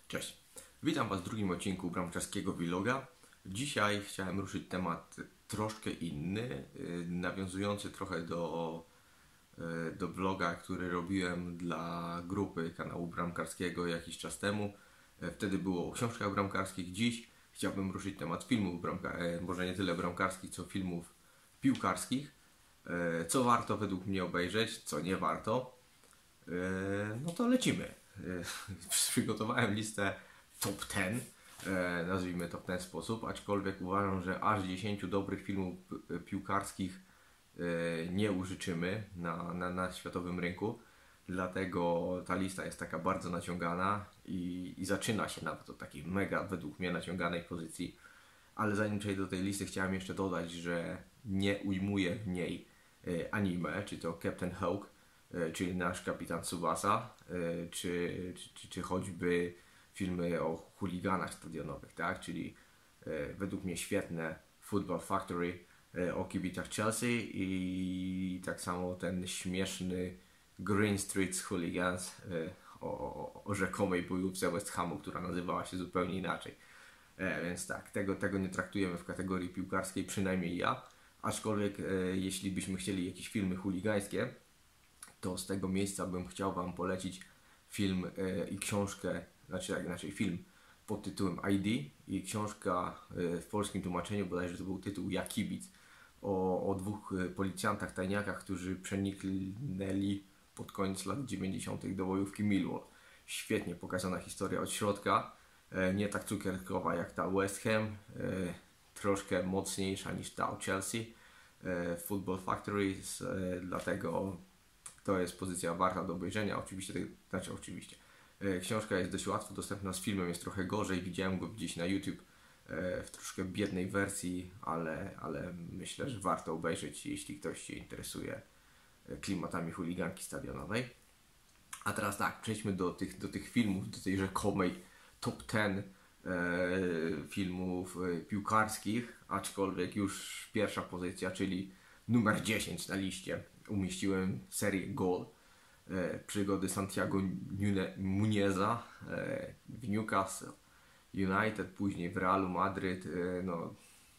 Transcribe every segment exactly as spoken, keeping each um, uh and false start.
Cześć, witam Was w drugim odcinku bramkarskiego vloga. Dzisiaj chciałem ruszyć temat troszkę inny, nawiązujący trochę do, do vloga, który robiłem dla grupy kanału bramkarskiego jakiś czas temu. Wtedy było o książkach bramkarskich. Dziś chciałbym ruszyć temat filmów bramkarskich, może nie tyle bramkarskich, co filmów piłkarskich. Co warto według mnie obejrzeć, co nie warto. No to lecimy. Przygotowałem listę top dziesięć, nazwijmy to w ten sposób, aczkolwiek uważam, że aż dziesięć dobrych filmów piłkarskich nie użyczymy na, na, na światowym rynku. Dlatego ta lista jest taka bardzo naciągana i, i zaczyna się nawet od takiej mega, według mnie, naciąganej pozycji. Ale zanim przejdę do tej listy, chciałem jeszcze dodać, że nie ujmuję w niej anime, czy to Captain Hook, czyli Nasz Kapitan Tsubasa, czy, czy, czy choćby filmy o chuliganach stadionowych, tak? Czyli według mnie świetne Football Factory o kibicach Chelsea i tak samo ten śmieszny Green Street Hooligans o, o, o rzekomej bojówce West Hamu, która nazywała się zupełnie inaczej. Więc tak, tego, tego nie traktujemy w kategorii piłkarskiej, przynajmniej ja. Aczkolwiek jeśli byśmy chcieli jakieś filmy chuligańskie, to z tego miejsca bym chciał Wam polecić film e, i książkę, znaczy jak inaczej film pod tytułem I D i książka e, w polskim tłumaczeniu, bodajże to był tytuł Ja Kibic, o, o dwóch e, policjantach, tajniakach, którzy przeniknęli pod koniec lat dziewięćdziesiątych do bojówki Millwall. Świetnie pokazana historia od środka, e, nie tak cukierkowa jak ta West Ham, e, troszkę mocniejsza niż ta o Chelsea, e, Football Factory, e, dlatego to jest pozycja warta do obejrzenia. Oczywiście, znaczy oczywiście. Książka jest dość łatwo dostępna, z filmem jest trochę gorzej. Widziałem go gdzieś na YouTube w troszkę biednej wersji, ale, ale myślę, że warto obejrzeć, jeśli ktoś się interesuje klimatami chuliganki stadionowej. A teraz tak, przejdźmy do tych, do tych filmów, do tej rzekomej top dziesięć e, filmów e, piłkarskich, aczkolwiek już pierwsza pozycja, czyli numer dziesięć na liście. Umieściłem serię Goal, e, przygody Santiago Munieza e, w Newcastle United, później w Realu Madryt. E, no,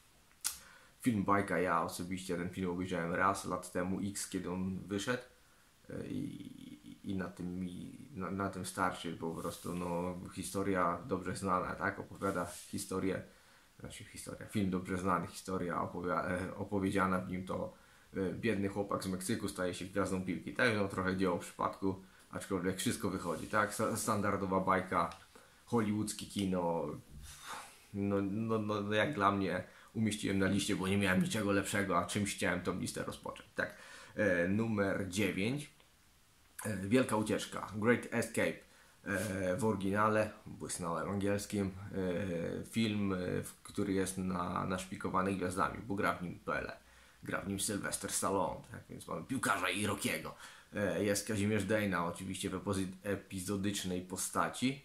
film bajka, ja osobiście ten film obejrzałem raz lat temu X, kiedy on wyszedł e, i, i na, tym, i na, na tym starczy, po prostu no, historia dobrze znana, tak? Opowiada historię, znaczy historia, film dobrze znany, historia opowi- opowiedziana w nim to biedny chłopak z Meksyku staje się gwiazdą piłki. Tak, no trochę dzieło w przypadku, aczkolwiek wszystko wychodzi, tak? Standardowa bajka, hollywoodzkie kino. No, no, no jak dla mnie umieściłem na liście, bo nie miałem niczego lepszego, a czymś chciałem tą listę rozpocząć. Tak, e, numer dziewięć. E, Wielka ucieczka, Great Escape e, w oryginale, błysnąłem angielskim. E, film, e, który jest na, naszpikowany gwiazdami, bo gra w nim Pele. Gra w nim Sylvester Stallone, tak więc mamy piłkarza i Rockiego. E, jest Kazimierz Dejna, oczywiście w epizodycznej postaci.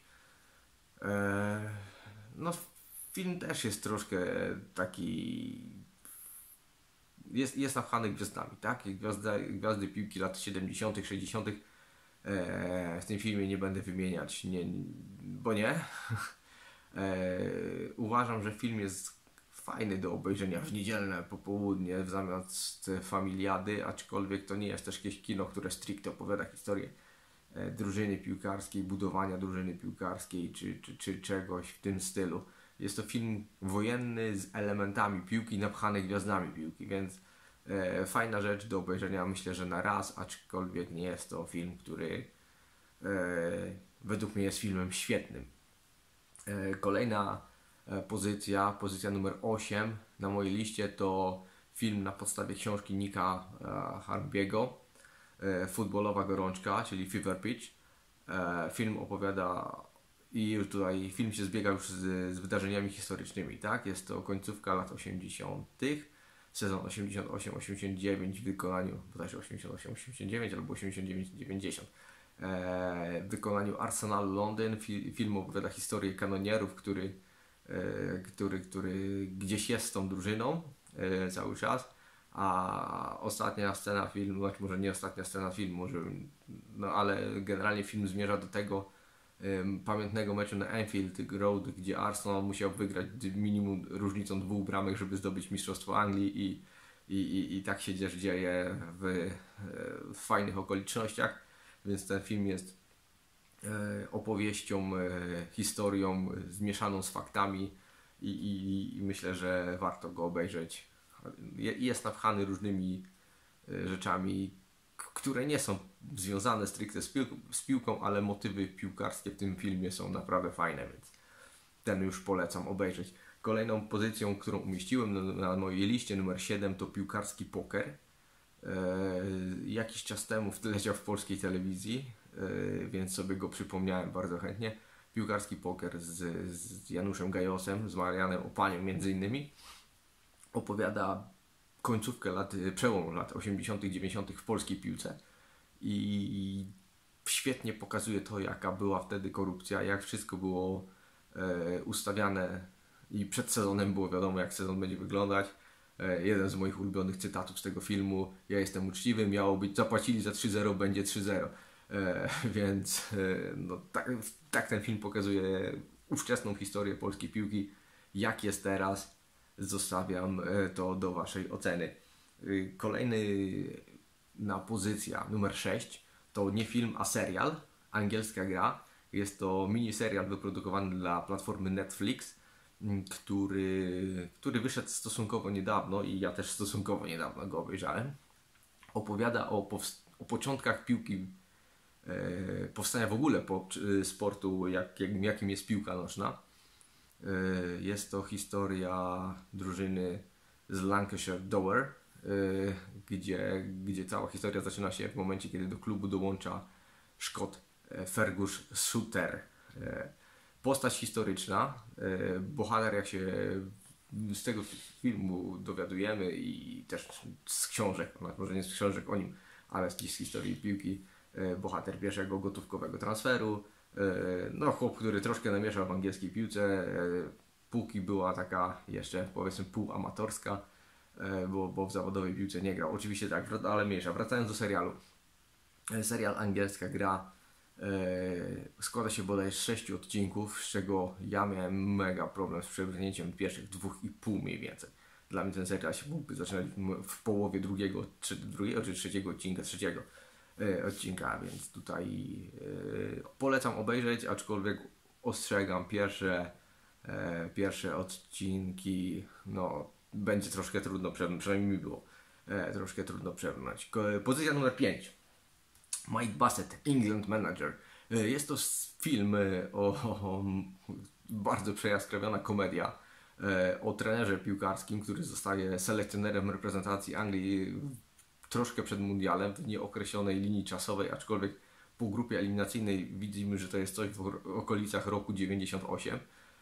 E, no, film też jest troszkę taki... Jest, jest napchany gwiazdami, tak? Gwiazda, gwiazdy piłki lat siedemdziesiątych, sześćdziesiątych. E, w tym filmie nie będę wymieniać, nie, bo nie. e, uważam, że film jest fajny do obejrzenia w niedzielne popołudnie zamiast familiady, aczkolwiek to nie jest też jakieś kino, które stricte opowiada historię e, drużyny piłkarskiej, budowania drużyny piłkarskiej czy, czy, czy czegoś w tym stylu. Jest to film wojenny z elementami piłki, napchany gwiazdami piłki, więc e, fajna rzecz do obejrzenia, myślę, że na raz, aczkolwiek nie jest to film, który e, według mnie jest filmem świetnym. E, kolejna pozycja, pozycja numer osiem na mojej liście to film na podstawie książki Nicka Harbiego, Futbolowa gorączka, czyli Fever Pitch. Film opowiada i już tutaj film się zbiega już z, z wydarzeniami historycznymi, tak? Jest to końcówka lat osiemdziesiątych, sezon osiemdziesiąt osiem osiemdziesiąt dziewięć w wykonaniu, bodajże osiemdziesiąt osiem osiemdziesiąt dziewięć albo osiemdziesiąt dziewięć dziewięćdziesiąt. W wykonaniu Arsenalu Londyn. Film opowiada historię kanonierów, który Który, który gdzieś jest z tą drużyną e, cały czas, a ostatnia scena filmu, może nie ostatnia scena filmu, może, no ale generalnie film zmierza do tego, pamiętnego meczu na Anfield Road, gdzie Arsenal musiał wygrać minimum różnicą dwóch bramek, żeby zdobyć mistrzostwo Anglii i, i, i, i tak się dzieje, dzieje w, w fajnych okolicznościach, więc ten film jest opowieścią, historią zmieszaną z faktami i, i, i myślę, że warto go obejrzeć. Jest napchany różnymi rzeczami, które nie są związane stricte z, pił z piłką, ale motywy piłkarskie w tym filmie są naprawdę fajne, więc ten już polecam obejrzeć. Kolejną pozycją, którą umieściłem na, na mojej liście numer siedem, to piłkarski poker. Eee, jakiś czas temu leciał w polskiej telewizji, eee, więc sobie go przypomniałem bardzo chętnie. Piłkarski poker z, z Januszem Gajosem, z Marianem Opanią między innymi. Opowiada końcówkę lat, przełom lat osiemdziesiątych, dziewięćdziesiątych w polskiej piłce i świetnie pokazuje to, jaka była wtedy korupcja, jak wszystko było e, ustawiane i przed sezonem było wiadomo, jak sezon będzie wyglądać. E, jeden z moich ulubionych cytatów z tego filmu: ja jestem uczciwy, miało być zapłacili za trzy zero, będzie trzy zero. E, więc e, no, tak, tak ten film pokazuje ówczesną historię polskiej piłki, jak jest teraz. Zostawiam to do waszej oceny. Kolejny na pozycja numer sześć to nie film, a serial, Angielska gra. Jest to mini serial wyprodukowany dla platformy Netflix, który, który wyszedł stosunkowo niedawno i ja też stosunkowo niedawno go obejrzałem. Opowiada o, o początkach piłki, e, powstania w ogóle po, sportu, jak, jak, jakim jest piłka nożna. Jest to historia drużyny z Lancashire Dower, gdzie, gdzie cała historia zaczyna się w momencie, kiedy do klubu dołącza Szkot Fergus Suter. Postać historyczna, bohater, jak się z tego filmu dowiadujemy i też z książek, może nie z książek o nim, ale z historii piłki, bohater pierwszego gotówkowego transferu. No, chłop, który troszkę namieszał w angielskiej piłce, póki była taka jeszcze, powiedzmy, półamatorska, bo, bo w zawodowej piłce nie grał. Oczywiście tak, ale mniejsza. Wracając do serialu. Serial Angielska gra składa się bodaj z sześciu odcinków, z czego ja miałem mega problem z przebrnięciem pierwszych dwóch i pół mniej więcej. Dla mnie ten serial się mógłby zaczynać w połowie drugiego, czy, drugiego czy trzeciego odcinka, trzeciego odcinka, więc tutaj yy, polecam obejrzeć, aczkolwiek ostrzegam, pierwsze, e, pierwsze odcinki, no, będzie troszkę trudno przebrnąć, przynajmniej mi było e, troszkę trudno przebrnąć. Pozycja numer pięć. Mike Bassett, England Manager. E, jest to film o, o bardzo przejaskrawiona komedia e, o trenerze piłkarskim, który zostaje selekcjonerem reprezentacji Anglii troszkę przed mundialem, w nieokreślonej linii czasowej, aczkolwiek po grupie eliminacyjnej widzimy, że to jest coś w okolicach roku dziewięćdziesiąt osiem.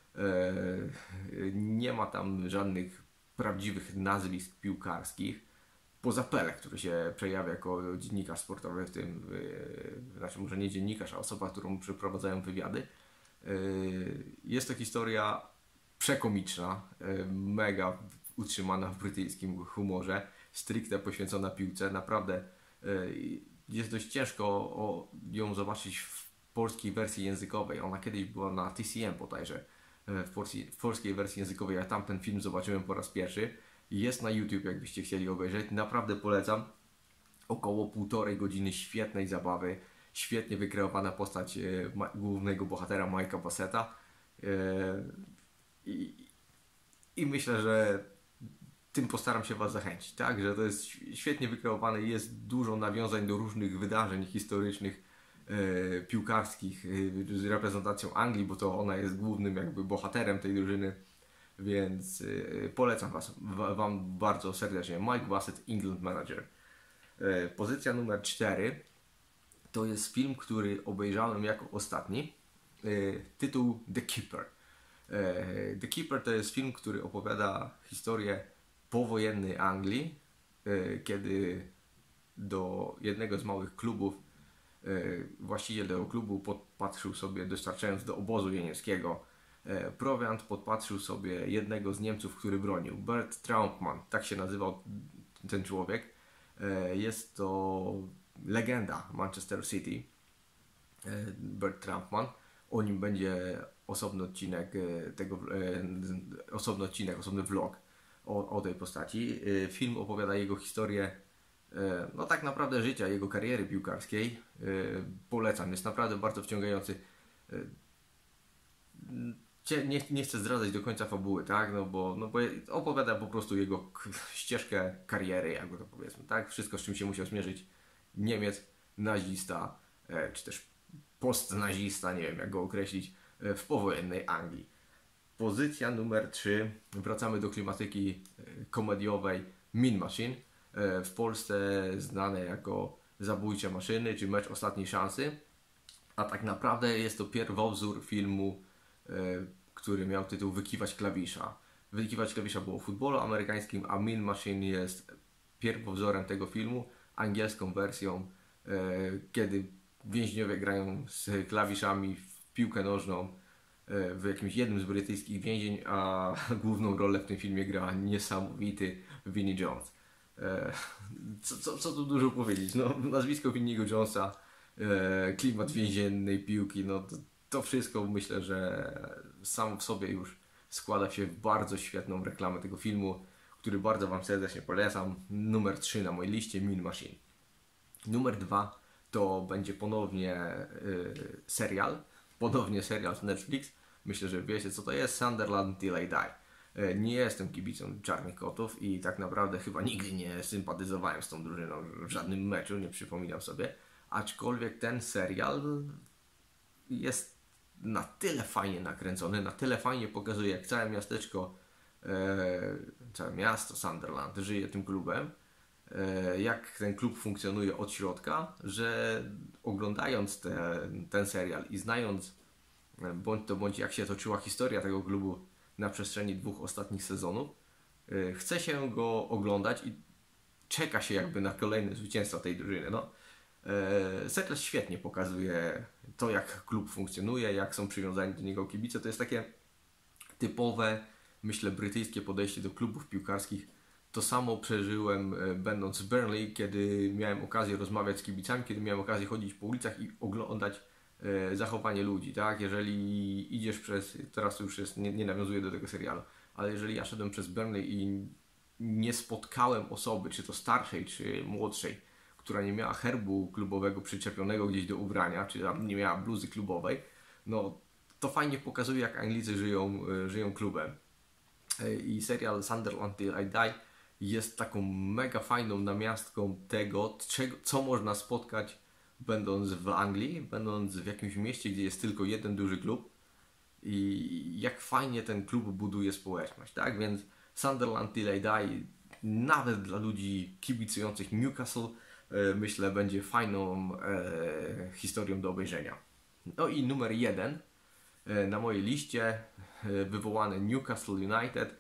Nie ma tam żadnych prawdziwych nazwisk piłkarskich, poza Pele, który się przejawia jako dziennikarz sportowy, w tym, znaczy może nie dziennikarz, a osoba, którą przeprowadzają wywiady. Jest to historia przekomiczna, mega utrzymana w brytyjskim humorze, stricte poświęcona piłce. Naprawdę jest dość ciężko o ją zobaczyć w polskiej wersji językowej. Ona kiedyś była na T C M bodajże, w, polskiej, w polskiej wersji językowej. Ja tam ten film zobaczyłem po raz pierwszy. Jest na YouTube, jakbyście chcieli obejrzeć. Naprawdę polecam. Około półtorej godziny świetnej zabawy. Świetnie wykreowana postać głównego bohatera Mike'a Bassetta. I, I myślę, że tym postaram się Was zachęcić, tak? Że to jest świetnie wykreowane i jest dużo nawiązań do różnych wydarzeń historycznych, e, piłkarskich e, z reprezentacją Anglii, bo to ona jest głównym jakby bohaterem tej drużyny, więc e, polecam was, w, Wam bardzo serdecznie. Mike Bassett, England Manager. E, pozycja numer cztery to jest film, który obejrzałem jako ostatni. E, tytuł The Keeper. E, The Keeper to jest film, który opowiada historię powojennej Anglii, kiedy do jednego z małych klubów właściciel tego klubu podpatrzył sobie, dostarczając do obozu jenieckiego prowiant, podpatrzył sobie jednego z Niemców, który bronił. Bert Trautmann, tak się nazywał ten człowiek. Jest to legenda Manchester City, Bert Trautmann. o nim będzie osobny odcinek e, tego, e, osobny odcinek, osobny vlog o, o tej postaci. E, film opowiada jego historię, e, no tak naprawdę życia, jego kariery piłkarskiej. E, polecam, jest naprawdę bardzo wciągający. E, nie, nie chcę zdradzać do końca fabuły, tak? No bo, no bo opowiada po prostu jego k- ścieżkę kariery, jakby to powiedzmy, tak? Wszystko, z czym się musiał zmierzyć Niemiec, nazista, e, czy też postnazista, nie wiem jak go określić, e, w powojennej Anglii. Pozycja numer trzy. Wracamy do klimatyki e, komediowej Mean Machine. E, w Polsce znane jako Zabójcze maszyny, czy Mecz ostatniej szansy. A tak naprawdę jest to pierwowzór filmu, e, który miał tytuł Wykiwać klawisza. Wykiwać klawisza było w futbolu amerykańskim, a Mean Machine jest pierwowzorem tego filmu, angielską wersją, e, kiedy więźniowie grają z klawiszami w piłkę nożną e, w jakimś jednym z brytyjskich więzień, a główną rolę w tym filmie gra niesamowity Vinnie Jones. E, co, co, co tu dużo powiedzieć? No, nazwisko Vinniego Jonesa, e, klimat więziennej piłki, no to, to wszystko myślę, że sam w sobie już składa się w bardzo świetną reklamę tego filmu, który bardzo Wam serdecznie polecam. Numer trzy na mojej liście, Mean Machine. Numer dwa to będzie ponownie y, serial, ponownie serial z Netflix. Myślę, że wiecie co to jest, Sunderland Till I Die. Y, nie jestem kibicą Czarnych Kotów i tak naprawdę chyba nigdy nie sympatyzowałem z tą drużyną w żadnym meczu, nie przypominam sobie. Aczkolwiek ten serial jest na tyle fajnie nakręcony, na tyle fajnie pokazuje, jak całe miasteczko, e, całe miasto Sunderland żyje tym klubem, e, jak ten klub funkcjonuje od środka, że oglądając te, ten serial i znając e, bądź to bądź jak się toczyła historia tego klubu na przestrzeni dwóch ostatnich sezonów, e, chce się go oglądać i czeka się jakby na kolejne zwycięstwa tej drużyny. No. E, serial świetnie pokazuje to, jak klub funkcjonuje, jak są przywiązani do niego kibice. To jest takie typowe, myślę, brytyjskie podejście do klubów piłkarskich. To samo przeżyłem e, będąc w Burnley, kiedy miałem okazję rozmawiać z kibicami, kiedy miałem okazję chodzić po ulicach i oglądać e, zachowanie ludzi, tak? Jeżeli idziesz przez, teraz już jest, nie, nie nawiązuję do tego serialu, ale jeżeli ja szedłem przez Burnley i nie spotkałem osoby, czy to starszej, czy młodszej, która nie miała herbu klubowego przyczepionego gdzieś do ubrania, czy tam nie miała bluzy klubowej, no to fajnie pokazuje, jak Anglicy żyją, żyją klubem. I serial Sunderland Till I Die jest taką mega fajną namiastką tego, czego, co można spotkać będąc w Anglii, będąc w jakimś mieście, gdzie jest tylko jeden duży klub i jak fajnie ten klub buduje społeczność, tak? Więc Sunderland Till I Die nawet dla ludzi kibicujących Newcastle myślę, będzie fajną e, historią do obejrzenia. No i numer jeden e, na mojej liście e, wywołany Newcastle United,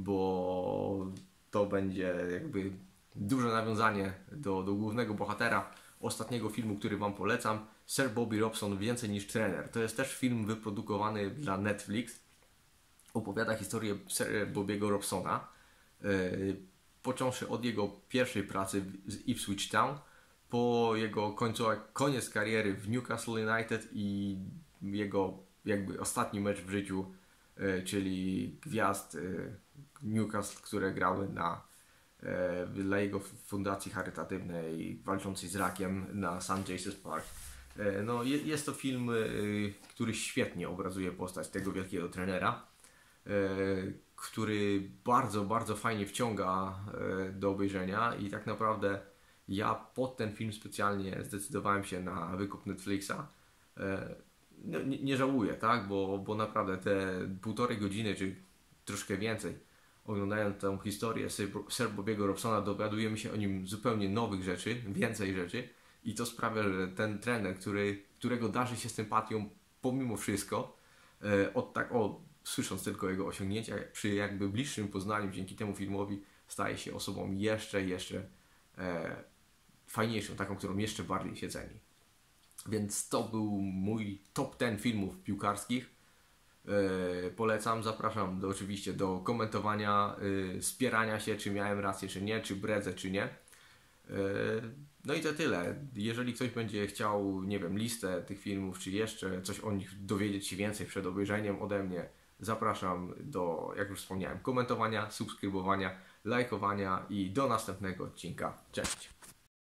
bo to będzie jakby duże nawiązanie do, do głównego bohatera ostatniego filmu, który Wam polecam, Sir Bobby Robson, Więcej niż trener. To jest też film wyprodukowany dla Netflix. Opowiada historię Sir Bobbiego Robsona. E, począwszy od jego pierwszej pracy z Ipswich Town, po jego końcu, koniec kariery w Newcastle United i jego jakby ostatni mecz w życiu, e, czyli gwiazd e, Newcastle, które grały na, e, dla jego fundacji charytatywnej walczącej z rakiem na Saint James's Park. E, no, je, jest to film, e, który świetnie obrazuje postać tego wielkiego trenera, e, który bardzo, bardzo fajnie wciąga e, do obejrzenia i tak naprawdę ja pod ten film specjalnie zdecydowałem się na wykup Netflixa. E, no, nie, nie żałuję, tak? Bo, bo naprawdę te półtorej godziny, czy troszkę więcej, oglądając tę historię Sir Bobbiego Robsona, dowiadujemy się o nim zupełnie nowych rzeczy, więcej rzeczy i to sprawia, że ten trener, który, którego darzy się sympatią pomimo wszystko, e, od tak, o, słysząc tylko jego osiągnięcia, przy jakby bliższym poznaniu dzięki temu filmowi staje się osobą jeszcze, jeszcze e, fajniejszą, taką, którą jeszcze bardziej się ceni. Więc to był mój top dziesięć filmów piłkarskich. Yy, polecam, zapraszam do, oczywiście do komentowania, yy, spierania się, czy miałem rację, czy nie, czy bredzę, czy nie. Yy, No i to tyle. Jeżeli ktoś będzie chciał, nie wiem, listę tych filmów, czy jeszcze coś o nich dowiedzieć się więcej przed obejrzeniem ode mnie, zapraszam do, jak już wspomniałem, komentowania, subskrybowania, lajkowania i do następnego odcinka. Cześć!